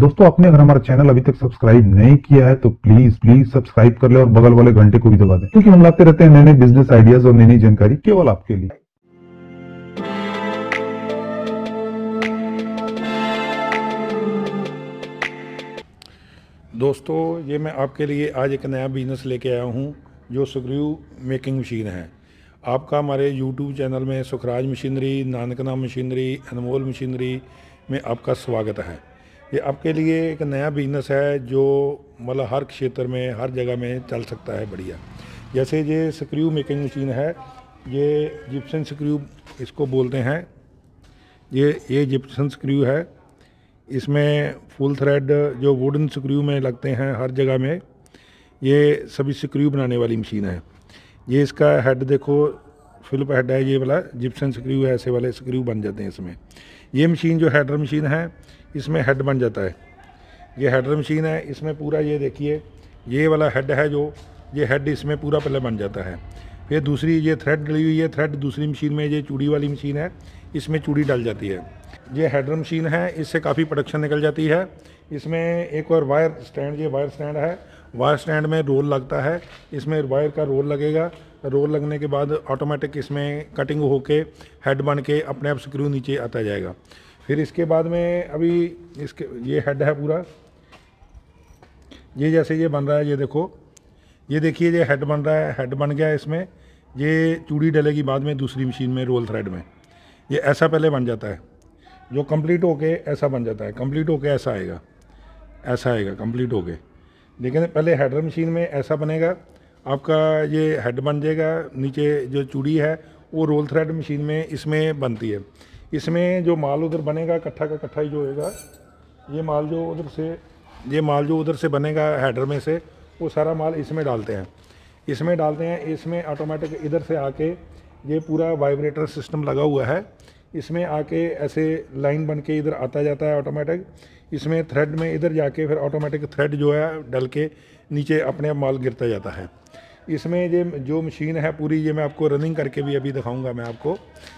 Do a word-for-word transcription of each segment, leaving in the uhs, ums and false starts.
दोस्तों आपने अगर हमारा चैनल अभी तक सब्सक्राइब नहीं किया है तो प्लीज प्लीज सब्सक्राइब कर ले और बगल वाले घंटे को भी दबा दें, क्योंकि हम लाते रहते हैं नए नए बिजनेस आइडियाज और नई नई जानकारी केवल आपके लिए। दोस्तों ये मैं आपके लिए आज एक नया बिज़नेस लेके आया हूँ जो स्क्रू मेकिंग मशीन है। आपका हमारे यूट्यूब चैनल में Sukhraj machinery, Nankana machinery, Anmol machinery में आपका स्वागत है। ये आपके लिए एक नया बिज़नेस है जो मतलब हर क्षेत्र में हर जगह में चल सकता है बढ़िया। जैसे ये स्क्रू मेकिंग मशीन है, ये जिप्सन स्क्रू इसको बोलते हैं। ये ये जिप्सन स्क्रू है, इसमें फुल थ्रेड जो वुडन स्क्रू में लगते हैं हर जगह में, ये सभी स्क्रू बनाने वाली मशीन है। ये इसका हेड देखो, फिलिप हेड है ये वाला, जिप्सन स्क्रू है, ऐसे वाले स्क्रू बन जाते हैं इसमें। ये मशीन जो हेडर मशीन है इसमें हेड बन जाता है। ये हेडर मशीन है, इसमें पूरा ये देखिए ये वाला हेड है जो, ये हेड इसमें पूरा पहले बन जाता है। फिर दूसरी ये थ्रेड डली हुई है, थ्रेड दूसरी मशीन में, ये चूड़ी वाली मशीन है, इसमें चूड़ी डल जाती है। ये हेडर मशीन है, इससे काफ़ी प्रोडक्शन निकल जाती है। इसमें एक और वायर स्टैंड, ये वायर स्टैंड है, वायर स्टैंड में रोल लगता है, इसमें वायर का रोल लगेगा। रोल लगने के बाद ऑटोमेटिक इसमें कटिंग होके हेड बन के अपने आप स्क्रू नीचे आता जाएगा। फिर इसके बाद में अभी इसके ये हेड है पूरा, ये जैसे ये बन रहा है, ये देखो, ये देखिए ये हेड बन रहा है, हेड बन गया इसमें। ये चूड़ी डलेगी बाद में दूसरी मशीन में रोल थ्रेड में। ये ऐसा पहले बन जाता है, जो कंप्लीट होके ऐसा बन जाता है, कंप्लीट होके ऐसा आएगा, ऐसा आएगा कंप्लीट होके। लेकिन पहले हेडर मशीन में ऐसा बनेगा, आपका ये हेड बन जाएगा, नीचे जो चूड़ी है वो रोल थ्रेड मशीन में इसमें बनती है। इसमें जो माल उधर बनेगा इकट्ठा का इकट्ठा ही जो होएगा, ये माल जो उधर से ये माल जो उधर से बनेगा हेडर में से, वो सारा माल इसमें डालते हैं, इसमें डालते हैं। इसमें ऑटोमेटिक इधर से आके ये पूरा वाइब्रेटर सिस्टम लगा हुआ है, इसमें आके ऐसे लाइन बन के इधर आता जाता है ऑटोमेटिक। इसमें थ्रेड में इधर जाके फिर ऑटोमेटिक थ्रेड जो है डल के नीचे अपने आप माल गिरता जाता है। इसमें ये जो मशीन है पूरी, ये मैं आपको रनिंग करके भी अभी दिखाऊंगा मैं आपको।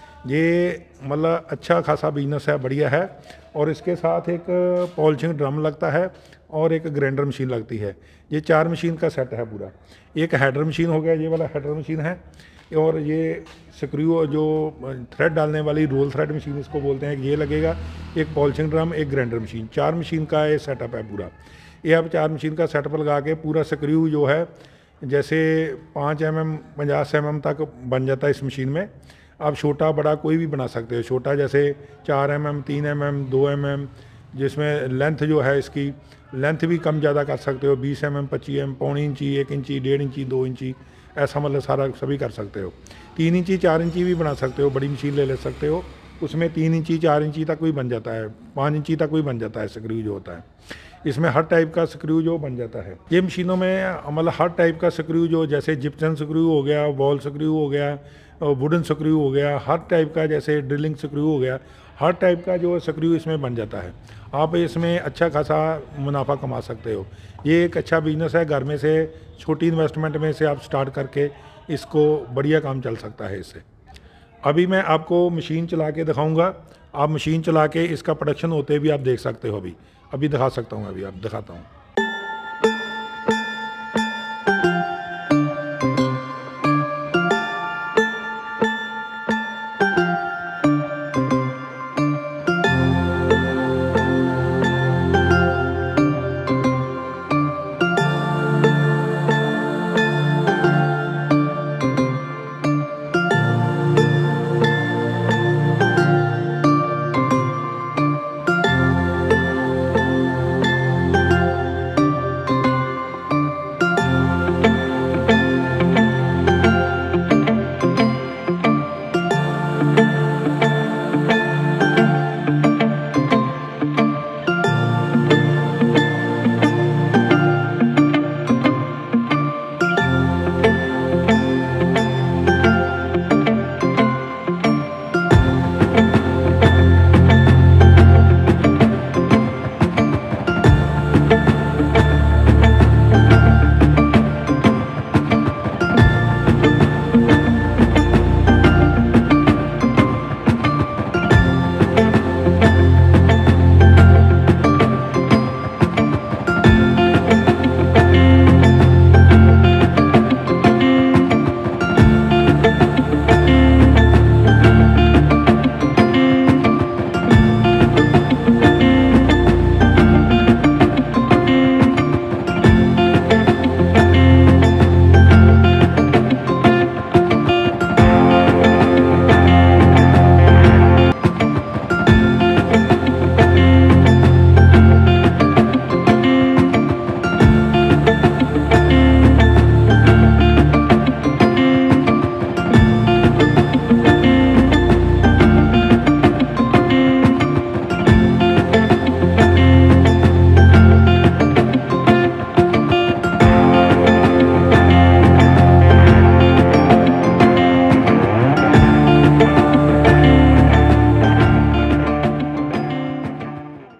ये मतलब अच्छा खासा बिजनेस है, बढ़िया है। और इसके साथ एक पॉलिशिंग ड्रम लगता है और एक ग्राइंडर मशीन लगती है। ये चार मशीन का सेट है पूरा। एक हेडर मशीन हो गया, ये वाला हेडर मशीन है, और ये स्क्रू जो थ्रेड डालने वाली रोल थ्रेड मशीन इसको बोलते हैं, ये लगेगा। एक पॉलिशिंग ड्रम, एक ग्राइंडर मशीन, चार मशीन का ये सेटअप है पूरा। ये अब चार मशीन का सेटअप लगा के पूरा स्क्रू जो है जैसे पाँच एम एम पचास एम एम तक बन जाता है इस मशीन में। आप छोटा बड़ा कोई भी बना सकते हो। छोटा जैसे चार एम एम, तीन एम एम, दो एम एम, जिसमें लेंथ जो है इसकी लेंथ भी कम ज़्यादा कर सकते हो, बीस एम एम, पच्चीस एम, पौनी इंची, एक इंची, डेढ़ इंची, दो इंची, ऐसा मतलब सारा सभी कर सकते हो। तीन इंची चार इंची भी बना सकते हो, बड़ी मशीन ले ले सकते हो, उसमें तीन इंची चार इंची तक भी बन जाता है, पाँच इंची तक भी बन जाता है स्क्रू जो होता है। इसमें हर टाइप का स्क्रू जो बन जाता है। ये मशीनों में मतलब हर टाइप का स्क्रू जो, जैसे जिप्सन स्क्रू हो गया, वॉल स्क्रू हो गया, वुडन स्क्रू हो गया, हर टाइप का, जैसे ड्रिलिंग स्क्रू हो गया, हर टाइप का जो स्क्रू इसमें बन जाता है। आप इसमें अच्छा खासा मुनाफा कमा सकते हो। ये एक अच्छा बिजनेस है, घर में से छोटी इन्वेस्टमेंट में से आप स्टार्ट करके इसको बढ़िया काम चल सकता है इससे। अभी मैं आपको मशीन चला के दिखाऊंगा, आप मशीन चला के इसका प्रोडक्शन होते भी आप देख सकते हो। अभी अभी दिखा सकता हूँ, अभी आप दिखाता हूँ।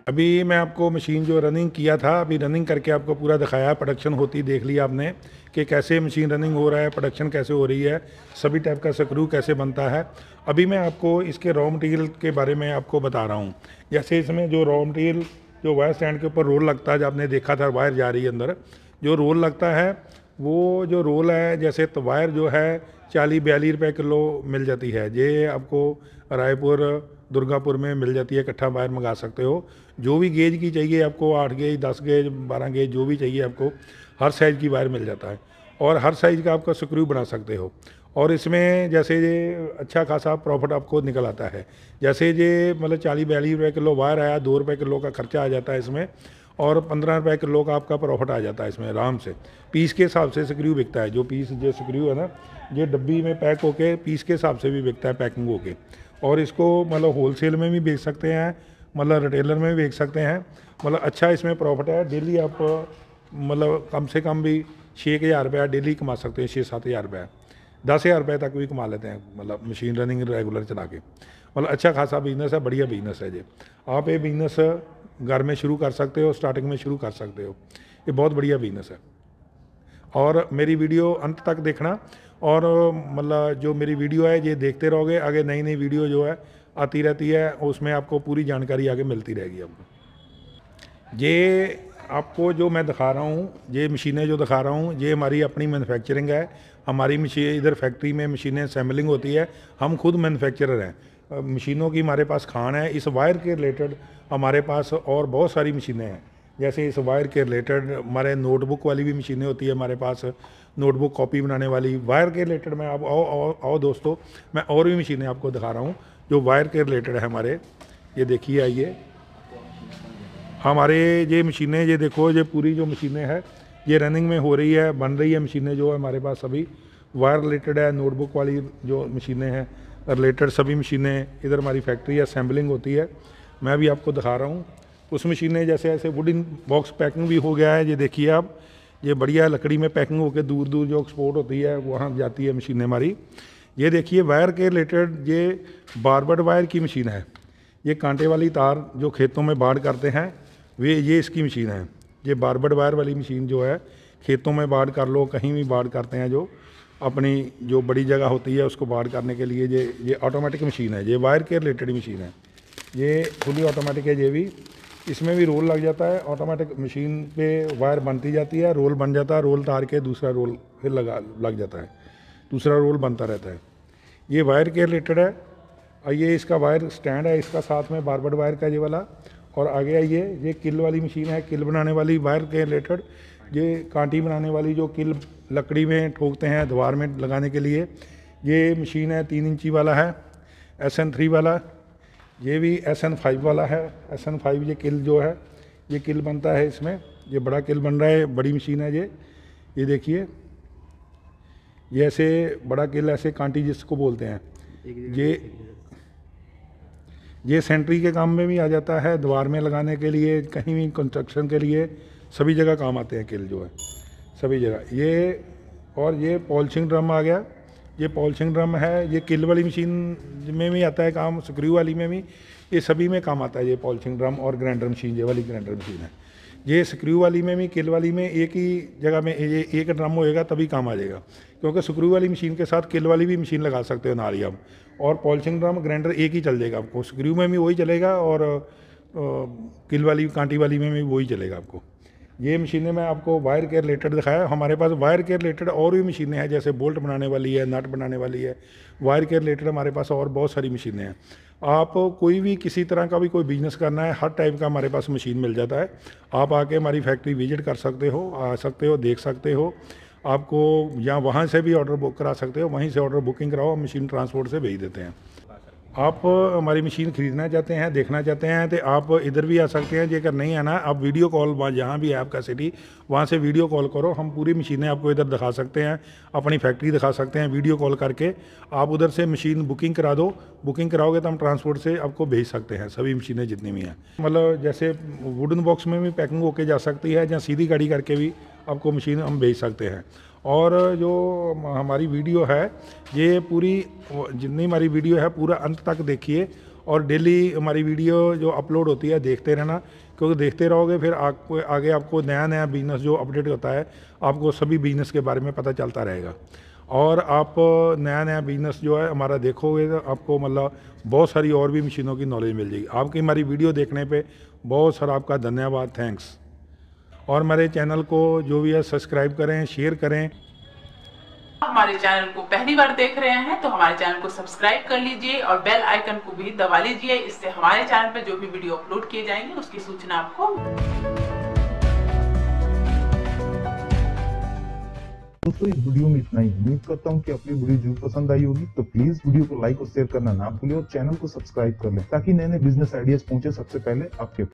अभी मैं आपको मशीन जो रनिंग किया था, अभी रनिंग करके आपको पूरा दिखाया, प्रोडक्शन होती देख लिया आपने कि कैसे मशीन रनिंग हो रहा है, प्रोडक्शन कैसे हो रही है, सभी टाइप का स्क्रू कैसे बनता है। अभी मैं आपको इसके रॉ मटेरियल के बारे में आपको बता रहा हूँ। जैसे इसमें जो रॉ मटेरियल जो वायर स्टैंड के ऊपर रोल लगता है, जो आपने देखा था वायर जा रही है अंदर, जो रोल लगता है वो जो रोल है, जैसे तो वायर जो है चालीस बयालीस रुपये किलो मिल जाती है। ये आपको रायपुर दुर्गापुर में मिल जाती है, इकट्ठा वायर मंगा सकते हो। जो भी गेज की चाहिए आपको, आठ गेज, दस गेज, बारह गेज, जो भी चाहिए आपको, हर साइज़ की वायर मिल जाता है और हर साइज़ का आपका स्क्रू बना सकते हो। और इसमें जैसे ये अच्छा खासा प्रॉफिट आपको निकल आता है। जैसे ये मतलब चालीस बयालीस रुपये किलो वायर आया, दो रुपये किलो का खर्चा आ जाता है इसमें, और पंद्रह रुपये किलो का आपका प्रॉफिट आ जाता है इसमें आराम से। पीस के हिसाब से स्क्रू बिकता है, जो पीस जो स्क्रू है ना, ये डब्बी में पैक होके पीस के हिसाब से भी बिकता है, पैकिंग होके। और इसको मतलब होलसेल में भी बेच सकते हैं, मतलब रिटेलर में भी बेच सकते हैं। मतलब अच्छा इसमें प्रॉफिट है। डेली आप मतलब कम से कम भी छः हज़ार रुपया डेली कमा सकते हैं, छः सात हज़ार रुपया, दस हज़ार रुपये तक भी कमा लेते हैं, मतलब मशीन रनिंग रेगुलर चला के। मतलब अच्छा खासा बिजनेस है, बढ़िया बिजनेस है जी। आप ये बिजनेस घर में शुरू कर सकते हो, स्टार्टिंग में शुरू कर सकते हो, ये बहुत बढ़िया बिजनेस है। और मेरी वीडियो अंत तक देखना, और मतलब जो मेरी वीडियो है ये देखते रहोगे, आगे नई नई वीडियो जो है आती रहती है, उसमें आपको पूरी जानकारी आगे मिलती रहेगी आपको। ये आपको जो मैं दिखा रहा हूँ, ये मशीनें जो दिखा रहा हूँ, ये हमारी अपनी मैन्युफैक्चरिंग है। हमारी मशीन इधर फैक्ट्री में मशीनें असेंबलिंग होती है, हम खुद मैन्युफैक्चरर हैं। मशीनों की हमारे पास खान है। इस वायर के रिलेटेड हमारे पास और बहुत सारी मशीनें हैं। जैसे इस वायर के रिलेटेड हमारे नोटबुक वाली भी मशीनें होती है हमारे पास, नोटबुक कॉपी बनाने वाली। वायर के रिलेटेड मैं आप आओ आओ आओ दोस्तों, मैं और भी मशीनें आपको दिखा रहा हूँ जो वायर के रिलेटेड है हमारे। ये देखिए, आइए हमारे ये मशीनें, ये देखो, ये पूरी जो मशीनें हैं ये रनिंग में हो रही है, बन रही है मशीनें जो है हमारे पास सभी वायर रिलेटेड है। नोटबुक वाली जो मशीनें हैं रिलेटेड सभी मशीनें, इधर हमारी फैक्ट्री है, असेंबलिंग होती है। मैं भी आपको दिखा रहा हूँ उस मशीनें, जैसे ऐसे वुडन बॉक्स पैकिंग भी हो गया है। ये देखिए आप, ये बढ़िया लकड़ी में पैकिंग होकर दूर दूर जो एक्सपोर्ट होती है वहाँ जाती है मशीनें हमारी। ये देखिए वायर के रिलेटेड, ये बारबर्ड वायर की मशीन है। ये कांटे वाली तार जो खेतों में बाढ़ करते हैं, वे ये इसकी मशीन है। ये बारबर्ड वायर वाली मशीन जो है, खेतों में बाढ़ कर लो, कहीं भी बाढ़ करते हैं, जो अपनी जो बड़ी जगह होती है उसको बाढ़ करने के लिए ये ये ऑटोमेटिक मशीन है। ये वायर के रिलेटेड मशीन है, ये फुली ऑटोमेटिक है। ये भी, इसमें भी रोल लग जाता है, ऑटोमेटिक मशीन पे वायर बनती जाती है, रोल बन जाता है, रोल तार के दूसरा रोल फिर लगा लग जाता है, दूसरा रोल बनता रहता है। ये वायर के रिलेटेड है। और ये इसका वायर स्टैंड है, इसका साथ में बारबर्ड वायर का ये वाला। और आगे आइए, ये किल वाली मशीन है, किल बनाने वाली वायर के रिलेटेड। ये कांटी बनाने वाली जो किल लकड़ी में ठोकते हैं दीवार में लगाने के लिए, ये मशीन है, तीन इंची वाला है, एस एन थ्री वाला। ये भी एस एन फाइव वाला है, एस एन फाइव ये किल जो है, ये किल बनता है इसमें। ये बड़ा किल बन रहा है, बड़ी मशीन है ये। ये देखिए, ये ऐसे बड़ा किल, ऐसे कांटी जिसको बोलते हैं, ये ये सेंट्री के काम में भी आ जाता है, दीवार में लगाने के लिए, कहीं भी कंस्ट्रक्शन के लिए, सभी जगह काम आते हैं किल जो है, सभी जगह। ये और ये पॉलिशिंग ड्रम आ गया, ये पॉलिशिंग ड्रम है। ये किल वाली मशीन में भी आता है काम, स्क्रू वाली में भी, ये सभी में काम आता है ये पॉलिशिंग ड्रम। और ग्राइंडर मशीन, ये वाली ग्राइंडर मशीन है। ये स्क्रू वाली में भी, किल वाली में एक ही जगह में ये एक ड्रम होएगा तभी काम आ जाएगा, क्योंकि स्क्रू वाली मशीन के साथ किल वाली भी मशीन लगा सकते हो नाल ही आप। और पॉलिशिंग ड्रम ग्राइंडर एक ही चल जाएगा आपको, स्क्रू में भी वही चलेगा और किल वाली कांटी वाली में भी वही चलेगा आपको। ये मशीनें मैं आपको वायर के रिलेटेड दिखाया। हमारे पास वायर के रिलेटेड और भी मशीनें हैं, जैसे बोल्ट बनाने वाली है, नट बनाने वाली है। वायर के रिलेटेड हमारे पास और बहुत सारी मशीनें हैं। आप कोई भी किसी तरह का भी कोई बिजनेस करना है, हर टाइप का हमारे पास मशीन मिल जाता है। आप आके हमारी फैक्ट्री विजिट कर सकते हो, आ सकते हो, देख सकते हो। आपको या वहाँ से भी ऑर्डर बुक करा सकते हो, वहीं से ऑर्डर बुकिंग कराओ, मशीन ट्रांसपोर्ट से भेज देते हैं। आप हमारी मशीन ख़रीदना चाहते हैं, देखना चाहते हैं, तो आप इधर भी आ सकते हैं। जेकर नहीं आना, आप वीडियो कॉल, जहाँ भी है आपका सिटी, वहाँ से वीडियो कॉल करो, हम पूरी मशीनें आपको इधर दिखा सकते हैं, अपनी फैक्ट्री दिखा सकते हैं। वीडियो कॉल करके आप उधर से मशीन बुकिंग करा दो, बुकिंग कराओगे तो हम ट्रांसपोर्ट से आपको भेज सकते हैं सभी मशीनें जितनी भी हैं। मतलब जैसे वुडन बॉक्स में भी पैकिंग होके जा सकती है, या सीधी गाड़ी करके भी आपको मशीन हम भेज सकते हैं। और जो हमारी वीडियो है, ये पूरी जितनी हमारी वीडियो है पूरा अंत तक देखिए, और डेली हमारी वीडियो जो अपलोड होती है देखते रहना, क्योंकि देखते रहोगे फिर आपको आगे आपको नया नया बिजनेस जो अपडेट होता है आपको सभी बिजनेस के बारे में पता चलता रहेगा। और आप नया नया बिजनेस जो है हमारा देखोगे तो आपको मतलब बहुत सारी और भी मशीनों की नॉलेज मिल जाएगी। आपकी हमारी वीडियो देखने पे बहुत सारा आपका धन्यवाद, थैंक्स। और हमारे चैनल को जो भी है सब्सक्राइब करें, शेयर करें। हमारे चैनल को पहली बार देख रहे हैं तो हमारे चैनल को सब्सक्राइब कर लीजिए और बेल आइकन को भी दबा लीजिए। इससे हमारे चैनल पर जो भी वीडियो अपलोड किए जाएंगे उसकी सूचना आपको। दोस्तों इस वीडियो में इतना ही। उम्मीद करता हूँ कि अपनी वीडियो जरूर पसंद आई होगी, तो प्लीज वीडियो को लाइक और शेयर करना ना भूलें और चैनल को सब्सक्राइब कर लें ताकि नए नए बिजनेस आइडियाज पहुंचे सबसे पहले आपके